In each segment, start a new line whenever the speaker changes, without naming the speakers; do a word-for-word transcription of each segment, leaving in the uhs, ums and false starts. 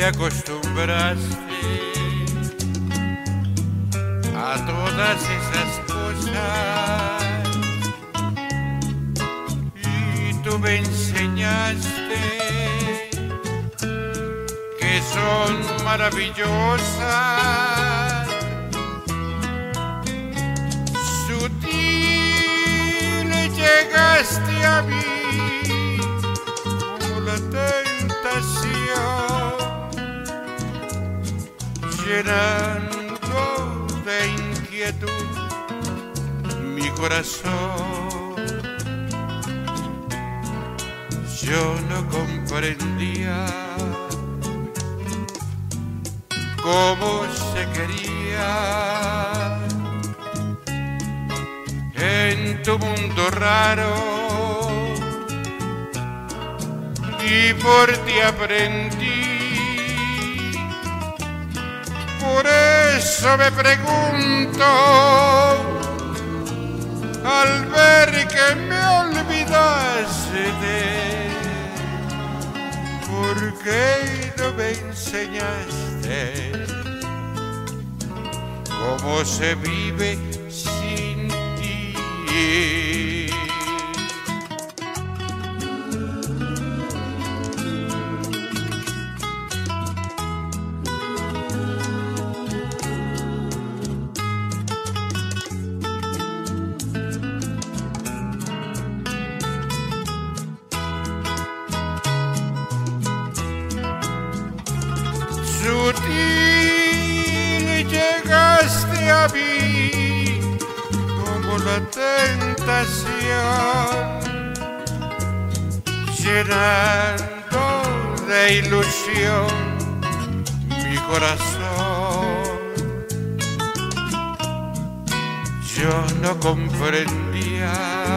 acostumbraste a todas esas cosas y tú me enseñaste que son maravillosas. Sutil llegaste a mí como la tentación, llenando de inquietud mi corazón. Yo no comprendía cómo se quería en tu mundo raro, y por ti aprendí. Por eso me pregunto, al ver que me olvidaste, ¿por qué no me enseñaste cómo se vive sin ti? Sutil llegaste a mí como la tentación, llenando de ilusión mi corazón. Yo no comprendía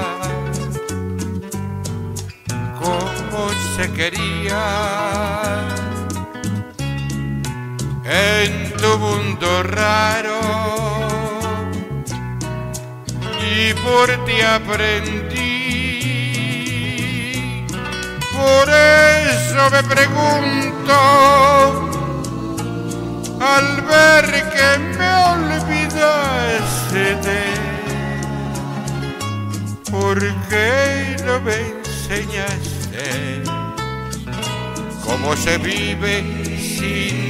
cómo se quería en tu mundo raro, y por ti aprendí. Por eso me pregunto, al ver que me olvidaste, ¿por qué no me enseñaste cómo se vive sin